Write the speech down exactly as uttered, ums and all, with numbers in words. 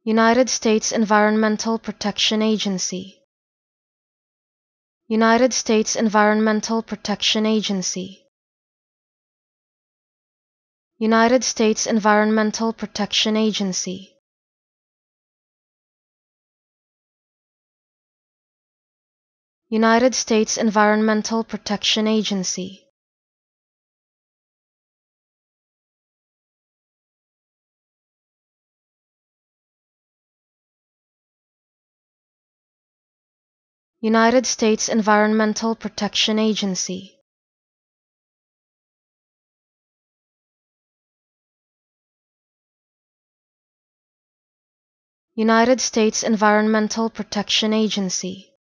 United States Environmental Protection Agency. United States Environmental Protection Agency. United States Environmental Protection Agency. United States Environmental Protection Agency. United States Environmental Protection Agency. United States Environmental Protection Agency.